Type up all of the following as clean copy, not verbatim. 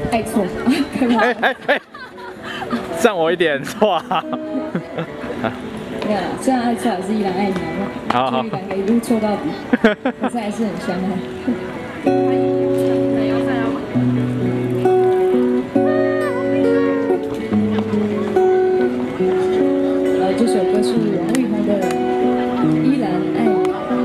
爱错。 哎，占我一点错。 没有啦，虽然爱错还是依然爱你，好不好？就依然可以一路错到底，可是还是很相爱。这首歌是王力宏的《依然爱你》。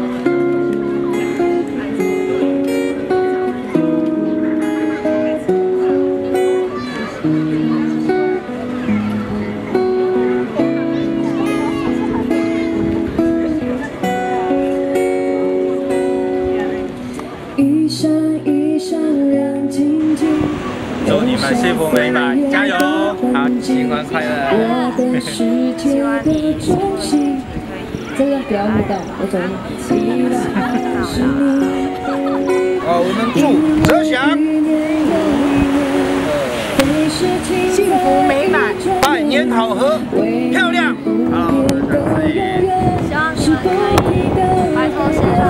一闪一闪亮晶晶。 祝你们幸福美满，加油！好，新婚快乐！ 希望你这个不要录到，我走路。 我们祝哲祥幸福美满， 百年好合，漂亮。好， 希望你们可以白头偕老。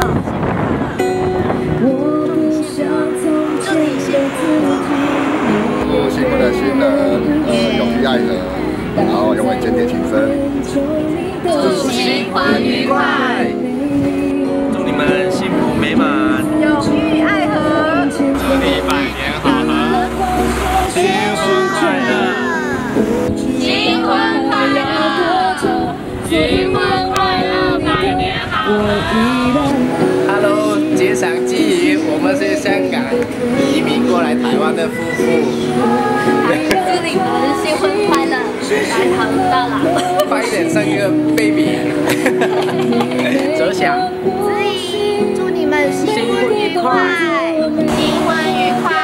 祝你幸福。 祝幸福的新人永浴爱河，然后永远坚定情深。 祝新婚愉快， 祝你们幸福美满， 永浴爱河， 祝你百年好合，新婚快乐， 新婚快乐，新婚快乐，百年好合。 Hello， 街上记忆，我们是香港移民过来台湾的夫妇。 祝你们新婚快乐，白头到老。 快一点生一个 baby。哲祥， 子怡，祝你们新婚愉快，新婚愉快，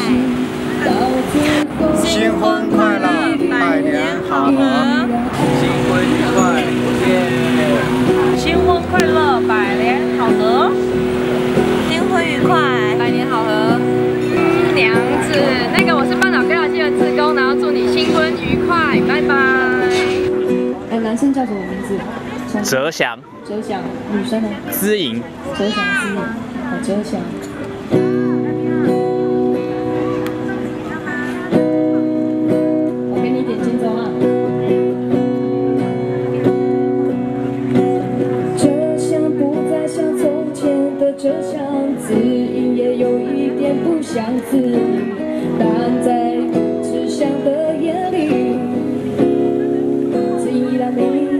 新婚快乐，百年好合，新婚愉快， 新婚快乐，百年好合。 新婚愉快， 百年好合。新娘子，那个我是半岛歌谣季的志工，然后祝你新婚愉快，拜拜。 男生叫什么名字？ 哲祥， 哲祥，女生呢？ 姿莹， 哲祥之影，好，哲祥。我给你点轻松啊。哲祥不再像从前的哲祥，字音也有一点不像字音，但在志祥的眼里，字音依然美丽。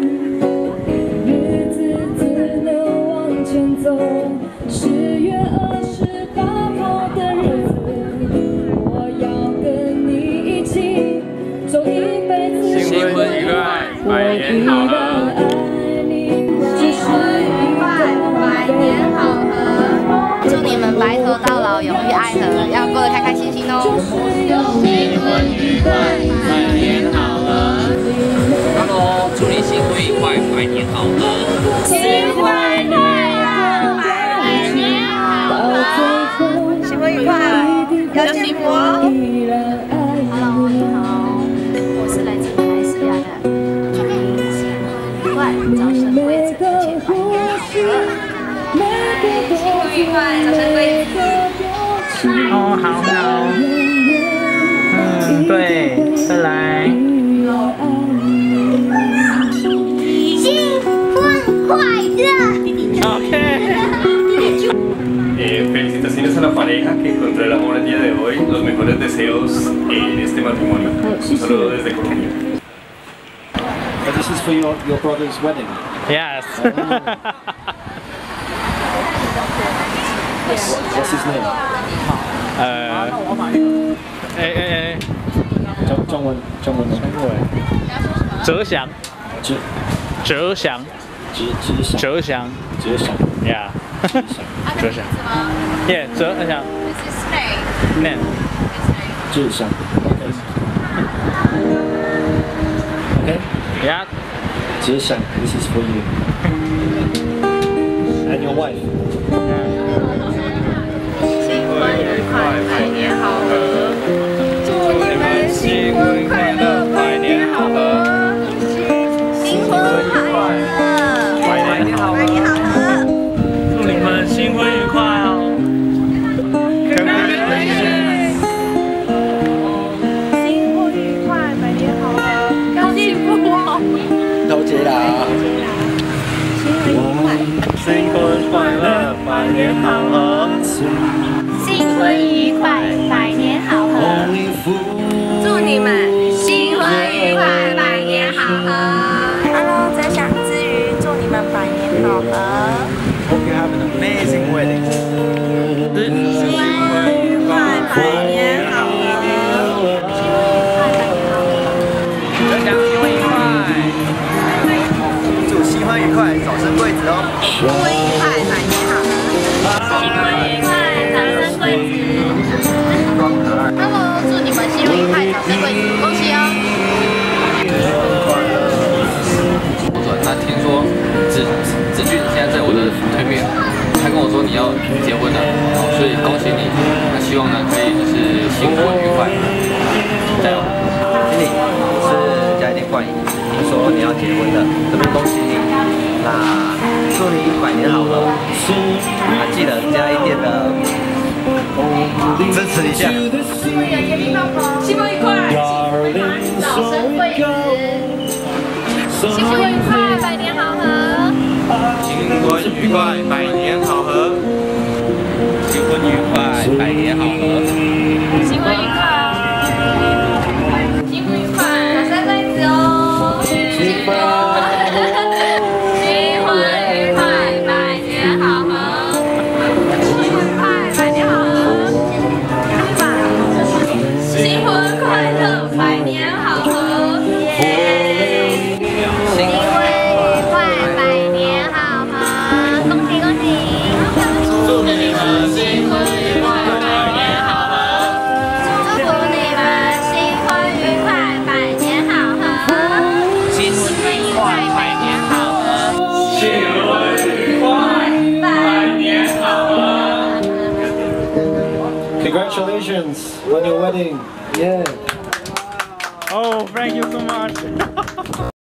走10月28号的日子，我要跟你一起走一辈子。 新婚愉快，百年好合。 新婚愉快，百年好合。祝你们白头到老，永浴爱河，要过得开开心心哦。 新婚愉快，百年好合。Hello， 祝你新婚愉快，百年好合。 新婚快乐，百年好合。新婚愉快，要幸福哦。Hello， 你好，我是来自马来西亚的，祝你新婚愉快，早生贵子，千百年好合。新婚愉快，早生贵子。 哦，好好。对，再来。 新婚快乐。 OK。 Felicitaciones a la pareja que encontró el amor el día de hoy. Los mejores deseos en este matrimonio. Un saludo desde Colombia. This is for your brother's wedding. Yes. What's his name? 中文哲祥，哲祥，Yeah， 哲祥 ，Yeah， 哲祥 ，Name， 哲祥 ，OK，Yeah， 哲祥 ，This is for you and your wife. 新婚愉快，百年好合。祝你们新婚快乐，百年好合。新婚快乐，百年好合。 祝你们新婚愉快哦！ 好合，新婚愉快，百年好合。祝你们新婚愉快，百年好合。Hello， 泽祥之余，祝你们百年好合。 Hope you have an amazing wedding. 新婚愉快，百年好合。新婚愉快，百年好合。 泽祥新婚愉快，祝新婚愉快，早生贵子哦。 新婚愉快，百年好合。新婚愉快，早生贵子。Hello， 祝你们新婚愉快，早生贵子，恭喜哦！ 那听说子俊现在在我的对面，他跟我说你要结婚了，所以恭喜你。那希望呢可以就是新婚愉快，加油！ 经理，我是嘉义店冠仪，听说你要结婚了，特别恭喜你。那祝你百年好合，记得嘉义店的支持一下。 新婚愉快， 早生贵子。新婚愉快，百年好合。 新婚愉快，百年好合。新婚愉快，百年好合。 新婚愉快，新婚愉快，早生贵子哦！新婚愉快，百年好合。新婚愉快，百年好合。新婚快乐，百年好合。 Congratulations on your wedding. Yeah. Oh, thank you so much.